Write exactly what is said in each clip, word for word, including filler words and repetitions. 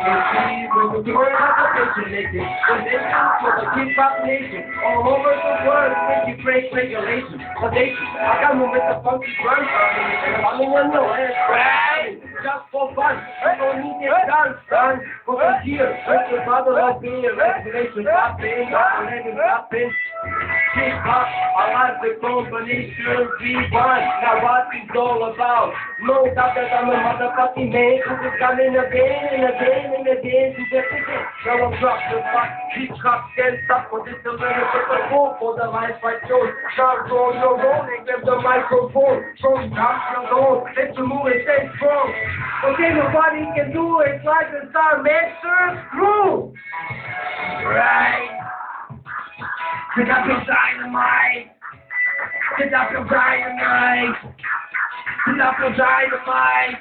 With the word application, nation, the nation for the king population, all over the world, make you break regulations. Foundation, I got more with the funky drum, I'm in the noise, right? Just for fun, I don't need it done, son. For the year, with the mother of being regulation, popping, popping, popping. Hip hop, I like the combination V one. Now what it's all about? No doubt that I'm a motherfucking man, who's just coming again and again and again to get it. Now I'm drop the fuck, keep drop, stand up for this to learn to get the goal for the life I chose. Now roll your rolling, grab the microphone, from top your goal, let you move and stay strong. Okay, nobody can do it like the Star Master crew. Right. Pick up your dynamite. Pick up your dynamite. Pick up your dynamite.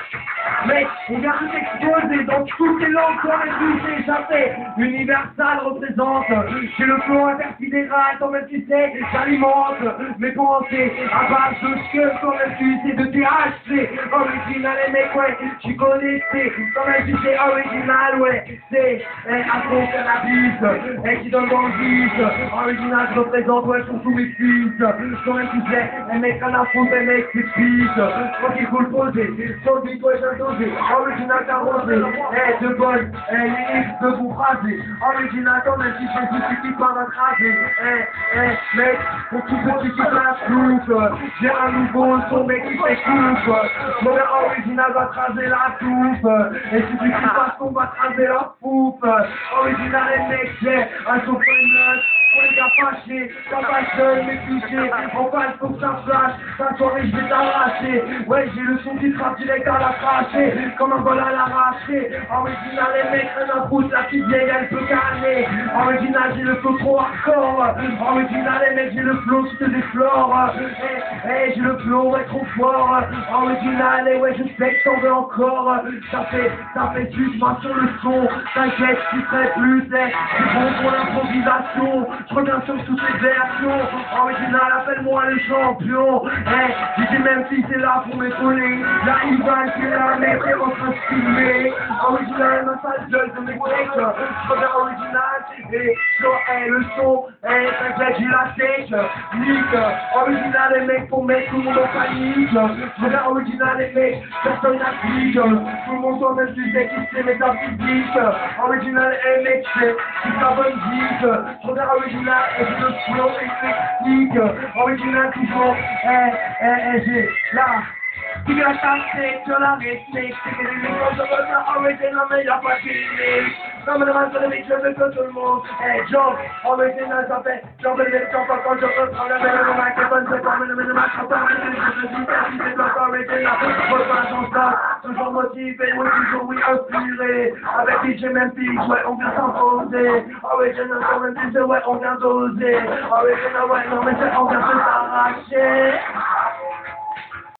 Mec, regarde tout exploser dans toutes les langues qu'on a pu échapper. Universal représente, c'est le flow intersidéral, quand même tu sais, j'alimente mes pensées à base de ce quand même tu sais, de T H C. Original et mec, ouais, tu connais, c'est, quand même tu sais, original, ouais, c'est, eh, à ton cannabis, eh, qui donne dans le vide. Original, je représente, ouais, sur tous mes fils. Quand même tu sais, eh, mec, un affront, eh, mec, c'est pisse. Quand il faut le poser, sur le beat, ouais, j'adore. Original carrosé, eh, de bonne, eh, les X de vous phraser. Original quand même si c'est tout ce qui part d'attraper. Eh, eh, mec, pour tous ceux qui kiffent la soupe, j'ai un nouveau son, mec, qui s'écoute. Mon gars original va tracer la soupe. Et si tu kiffes pas son, va tracer la poupe. Original et mec, j'ai un son neuf. On les gars fâchés, ça va seul, mais touché. En face, faut que ça flash. Ta soirée, je vais t'arracher. Ouais, j'ai le son qui frappe direct à la cracher. Comme un vol à l'arracher. Original, les mecs, rien à foutre. La petite vieille, elle peut calmer. Original, j'ai le flow trop hardcore. Original, les mecs, j'ai le flow qui te déflore. Eh, eh, j'ai le flow, ouais, trop fort. Original, et ouais, je sais que t'en veux encore. Ça fait, ça fait plus, moi sur le son. T'inquiète, tu serais plus, eh. C'est bon pour l'improvisation. Je reviens sur toutes les versions. Original, appelle-moi le champion. Eh, dis même si c'est là pour m'épauler. Là, il va, c'est là, mec, c'est en train de filmer. Original, ma sale gueule de mes breaks. Je reviens original. Et je eh, le son. Eh, t'inquiète, j'ai la tête. Nick. Original, les mecs, pour mettre tout le monde en panique. Je reviens original, les mecs, personne n'applique. Tout le monde doit même tu sais qui c'est métaphysique. Original, les mecs, c'est ta bonne vie. Je reviens original, et j'ai le flow électrique. Original, toujours. Eh, eh, eh, j'ai là. Tu la tactique, tu la respectes. C'est que les choses de votre original, mais y'a pas de limite. Comme le reste de l'émission, je veux que tout le monde. Eh, jump, original, ça fait. Jump, et les jump, quand je peux prendre le même le microphone, c'est comme le même match, on peut mettre les choses de vie, c'est donc original. Faut pas son stock, toujours motivé, oui, toujours, oui, inspiré. Avec D J Memphis, ouais, on vient s'imposer. Original, comme un D J, ouais, on vient doser. Original, ouais, non, mais c'est, on vient se s'arracher.